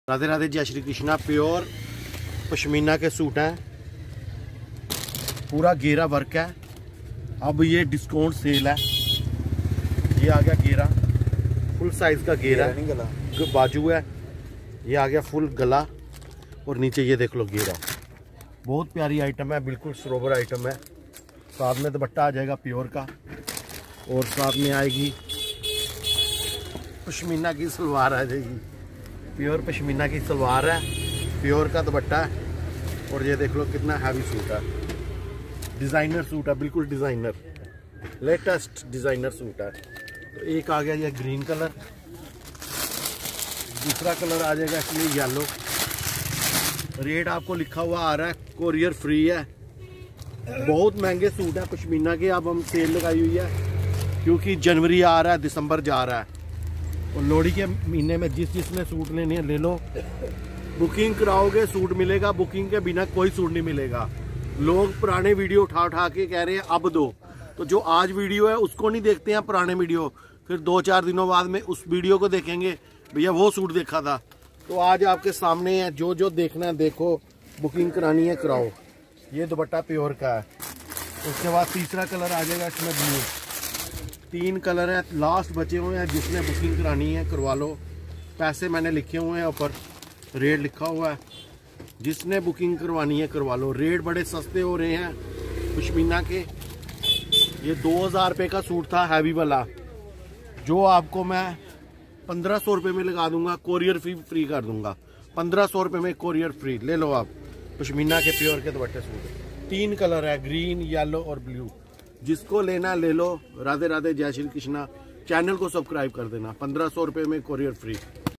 राधे राधे, जय श्री कृष्णा। प्योर पश्मीना के सूट हैं, पूरा घेरा वर्क है। अब ये डिस्काउंट सेल है। ये आ गया घेरा, फुल साइज का घेरा है, जो बाजू है ये आ गया फुल गला, और नीचे ये देख लो घेरा। बहुत प्यारी आइटम है, बिल्कुल सरोवर आइटम है। साथ में दुपट्टा आ जाएगा प्योर का, और साथ में आएगी पश्मीना की सलवार आ जाएगी। प्योर पश्मीना की सलवार है, प्योर का दुपट्टा है, और ये देख लो कितना हैवी सूट है। डिज़ाइनर सूट है, बिल्कुल डिज़ाइनर, लेटेस्ट डिज़ाइनर सूट है। तो एक आ गया ये ग्रीन कलर, दूसरा कलर आ जाएगा इसमें येलो। रेट आपको लिखा हुआ आ रहा है, कोरियर फ्री है। बहुत महंगे सूट है पश्मीना के, अब हम सेल लगाई हुई है क्योंकि जनवरी आ रहा है, दिसंबर जा रहा है, और लोहड़ी के महीने में जिसने सूट लेने हैं ले लो। बुकिंग कराओगे सूट मिलेगा, बुकिंग के बिना कोई सूट नहीं मिलेगा। लोग पुराने वीडियो उठा उठा के कह रहे हैं अब दो, तो जो आज वीडियो है उसको नहीं देखते हैं पुराने वीडियो, फिर 2-4 दिनों बाद में उस वीडियो को देखेंगे, भैया वो सूट देखा था। तो आज आपके सामने है, जो जो देखना है देखो, बुकिंग करानी है कराओ। ये दुपट्टा प्योर का है। उसके बाद तीसरा कलर आ जाएगा इसमें ब्लू। 3 कलर है, लास्ट बचे हुए हैं, जिसने बुकिंग करानी है करवा लो। पैसे मैंने लिखे हुए हैं ऊपर, रेट लिखा हुआ है, जिसने बुकिंग करवानी है करवा लो। रेट बड़े सस्ते हो रहे हैं पश्मीना के। ये 2000 रुपये का सूट था हैवी वाला, जो आपको मैं 1500 रुपये में लगा दूंगा, कोरियर फी फ्री कर दूंगा। 1500 रुपये में कोरियर फ्री। ले लो आप पश्मीना के प्योर के दुपट्टे सूट। 3 कलर है, ग्रीन, येलो और ब्लू। जिसको लेना ले लो। राधे राधे, जय श्री कृष्णा। चैनल को सब्सक्राइब कर देना। 1500 रुपये में कोरियर फ्री।